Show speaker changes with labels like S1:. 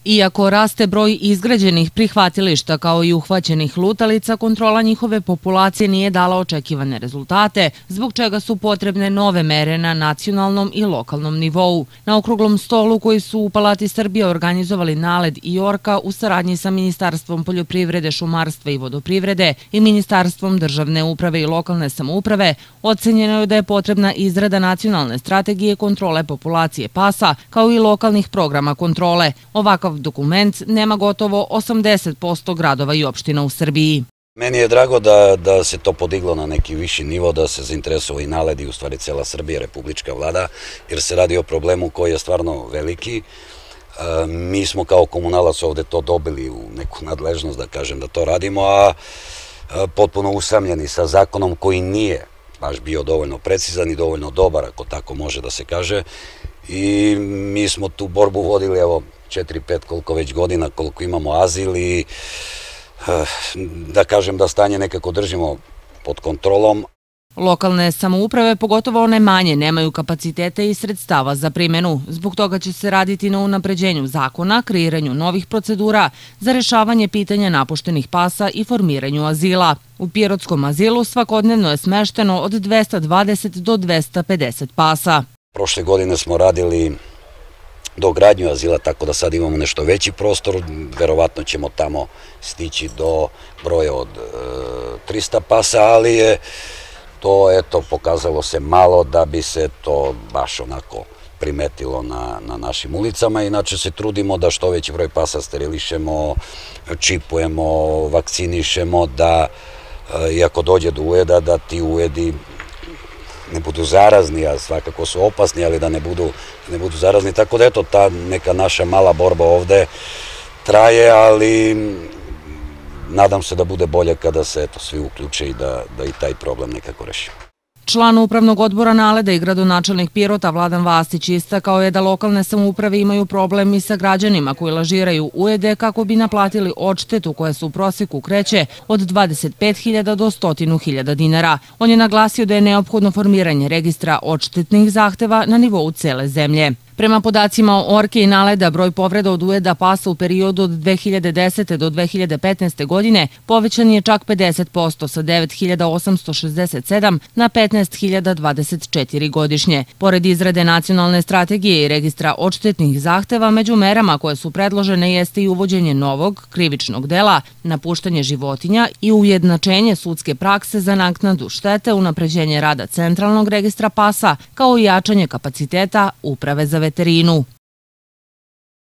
S1: Iako raste broj izgrađenih prihvatilišta kao i uhvaćenih lutalica, kontrola njihove populacije nije dala očekivane rezultate, zbog čega su potrebne nove mere na nacionalnom i lokalnom nivou. Na okruglom stolu koji su u Palati Srbije organizovali NALED i ORKA u saradnji sa Ministarstvom poljoprivrede, šumarstva i vodoprivrede i Ministarstvom državne uprave i lokalne samouprave, ocenjeno je da je potrebna izrada nacionalne strategije kontrole populacije pasa, kao i lokalnih programa kontrole. Ovakav dokument nema gotovo 80% gradova i opština u Srbiji.
S2: Meni je drago da se to podiglo na neki viši nivo, da se zainteresovao i NALED i u stvari cela Srbija, republička vlada, jer se radi o problemu koji je stvarno veliki. Mi smo kao komunalac ovde to dobili u neku nadležnost, da kažem, da to radimo, a potpuno usamljeni sa zakonom koji nije baš bio dovoljno precizan i dovoljno dobar, ako tako može da se kaže. I mi smo tu borbu vodili, evo, 4-5 koliko već godina, koliko imamo azil i da kažem da stanje nekako držimo pod kontrolom.
S1: Lokalne samouprave, pogotovo one manje, nemaju kapacitete i sredstava za primenu. Zbog toga će se raditi na unapređenju zakona, kreiranju novih procedura za rešavanje pitanja napuštenih pasa i formiranju azila. U Pirotskom azilu svakodnevno je smešteno od 220 do 250 pasa.
S2: Prošle godine smo radili dogradnju azila, tako da sad imamo nešto veći prostor, verovatno ćemo tamo stići do broja od 300 pasa, ali je to, eto, pokazalo se malo da bi se to baš onako primetilo na našim ulicama. Inače se trudimo da što veći broj pasa sterilišemo, čipujemo, vakcinišemo, da iako dođe do ujeda, da ti ujedi ne budu zarazni, a svakako su opasni, ali da ne budu zarazni. Tako da, eto, ta neka naša mala borba ovde traje, ali nadam se da bude bolje kada se, eto, svi uključe i da i taj problem nekako reši.
S1: Član upravnog odbora NALED-a i gradonačelnik Pirota Vladan Vastić istakao je da lokalne samouprave imaju problem i sa građanima koji lažiraju ujede kako bi naplatili odštetu koja se u proseku kreće od 25.000 do 100.000 dinara. On je naglasio da je neophodno formiranje registra odštetnih zahteva na nivou cele zemlje. Prema podacima ORKE i NALED-a, broj povreda od ujeda pasa u periodu od 2010. do 2015. godine povećan je čak 50% sa 9.867 na 15.024 godišnje. Pored izrade nacionalne strategije i registra odštetnih zahteva, među merama koje su predložene jeste i uvođenje novog krivičnog dela, napuštanje životinja i ujednačenje sudske prakse za naknadu štete, unapređenje rada centralnog registra pasa, kao i jačanje kapaciteta Uprave za veterinu.